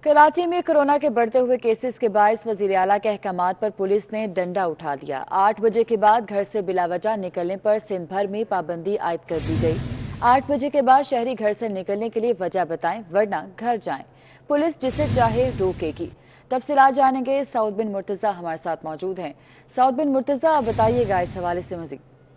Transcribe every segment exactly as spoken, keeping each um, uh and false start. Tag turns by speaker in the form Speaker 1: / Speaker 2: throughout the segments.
Speaker 1: कराची में कोरोना के बढ़ते हुए केसेस के बायस वजीर आला के अहकामात पर पुलिस ने डंडा उठा दिया। आठ बजे के बाद घर से बिलावजह निकलने पर सिंध भर में पाबंदी आयद कर दी गई। आठ बजे के बाद शहरी घर से निकलने के लिए वजह बताएं वरना घर जाएं। पुलिस जिसे चाहे रोकेगी। तफसीलात जानेंगे, सऊद बिन मुर्तजा हमारे साथ मौजूद हैं। सऊद बिन मुर्तजा, आप बताइएगा इस हवाले से मजीद।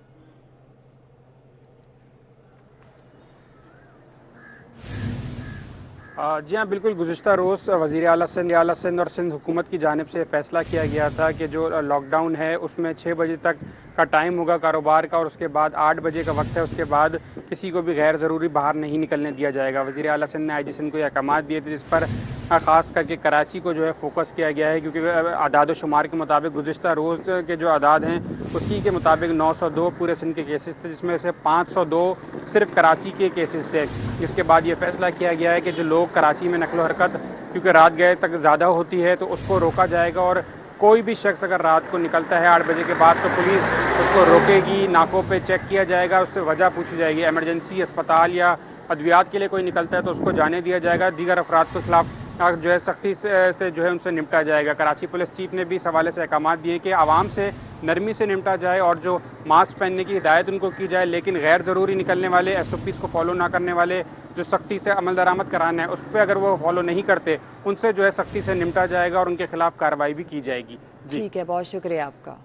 Speaker 2: जी हाँ, बिल्कुल। गुज़िश्ता रोज़ वज़ीर आला सिंध आला सिंध और सिंध हुकूमत की जानिब से फ़ैसला किया गया था कि जो लॉकडाउन है उसमें छः बजे तक का टाइम होगा कारोबार का, और उसके बाद आठ बजे का वक्त है। उसके बाद किसी को भी गैर ज़रूरी बाहर नहीं निकलने दिया जाएगा। वज़ीर आला सिंध ने आई जी सिंध को ये अहकामात दिए थे, जिस पर ख़ास करके कराची को जो है फोकस किया गया है, क्योंकि आदाद शुमार के मुताबिक गुज़िश्ता रोज़ के जो आदाद हैं उसी के मुताबिक नौ सौ दो पूरे सिंध के केसेस थे, जिसमें से पाँच सौ दो सिर्फ कराची के केसेस थे। जिसके बाद ये फैसला किया गया है कि जो लोग कराची में नकलो हरकत क्योंकि रात गए तक ज़्यादा होती है तो उसको रोका जाएगा, और कोई भी शख्स अगर रात को निकलता है आठ बजे के बाद तो पुलिस उसको रोकेगी, नाकों पे चेक किया जाएगा, उससे वजह पूछी जाएगी। एमरजेंसी अस्पताल या अद्वियात के लिए कोई निकलता है तो उसको जाने दिया जाएगा। दीगर अफराद के खिलाफ जो है सख्ती से, से जो है उनसे निपटा जाएगा। कराची पुलिस चीफ ने भी इस हवाले से अहकामात दिए कि आवाम से नरमी से निपटा जाए और जो मास्क पहनने की हिदायत उनको की जाए, लेकिन गैर ज़रूरी निकलने वाले एस ओ पीज़ को फॉलो ना करने वाले जो सख्ती से अमल दरामद कराना है उस पर अगर वो फॉलो नहीं करते उनसे जो है सख्ती से निपटा जाएगा और उनके खिलाफ कार्रवाई भी की जाएगी।
Speaker 1: ठीक है, बहुत शुक्रिया आपका।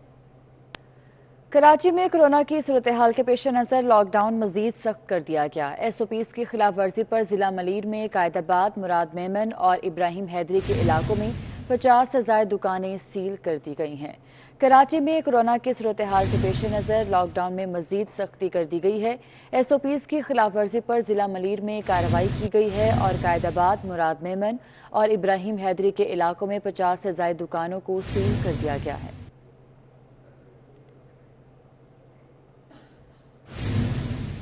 Speaker 1: कराची में कोरोना की सूरत हाल के पेश नज़र लॉकडाउन मजीद सख्त कर दिया गया। एस ओ पीज़ की खिलाफ वर्जी पर जिला मलीर में कायदाबाद, मुराद मेमन और इब्राहिम हैदरी के इलाकों में पचास हजार दुकानें सील कर दी गई हैं। कराची में कोरोना की सूरत हाल के पेश नज़र लॉकडाउन में मजीद सख्ती कर दी गई है। एस ओ पीज़ की खिलाफ वर्जी पर जिला मलीर में कार्रवाई की गई है और कायदाबाद, मुराद मेमन और इब्राहिम हैदरी के इलाकों में पचास हजार दुकानों को सील कर दिया गया है।